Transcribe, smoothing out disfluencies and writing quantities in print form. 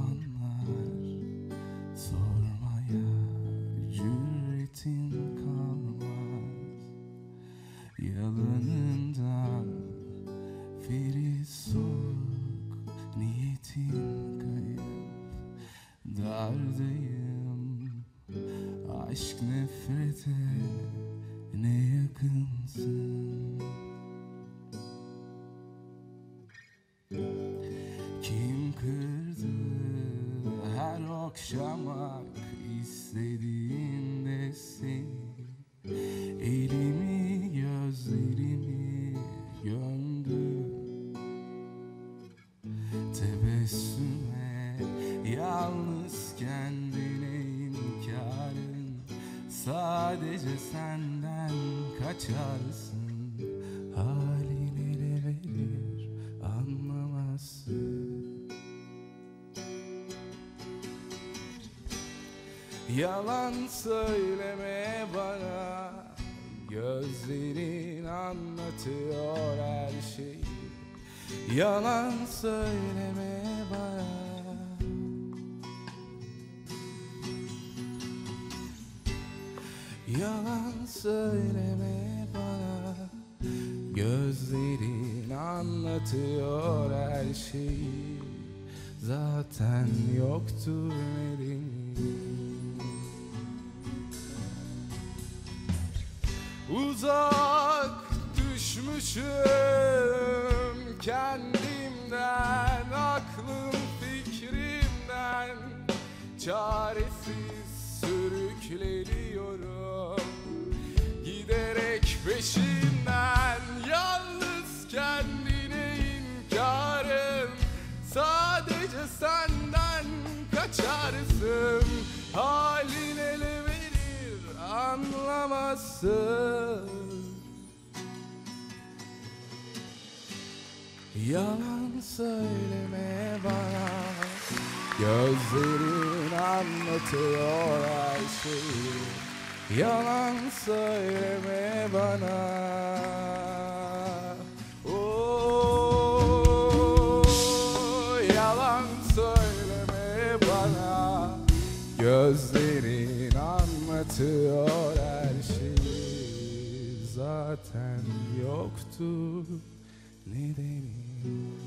zamanlar sormaya cüretin kalmaz. Yalanından feriz soğuk, niyetin kayıp. Dardayım, aşk nefrete ne yakınsın. Kim kırdı her okşamak istediğinde seni? Elimi gözlerimi gömdü tebessüme, yalnız kendine inkarın. Sadece senden kaçarsın, halin ele verir anlamazsın. Yalan söyleme bana, gözlerin anlatıyor her şeyi. Yalan söyleme bana, yalan söyleme bana. Gözlerin anlatıyor her şeyi, zaten yoktur nedeni. Uzak düşmüşüm kendimden, aklım fikrimden. Çaresiz sürükleniyorum giderek peşinden. Yalnız kendine inkarım, sadece senden kaçarsın. Halin ele verir anlamazsın. Yalan söyleme bana, gözlerin anlatıyor her şeyi. Yalan söyleme bana. Yalan söyleme bana, gözlerin anlatıyor her şeyi, zaten yoktur nedeni.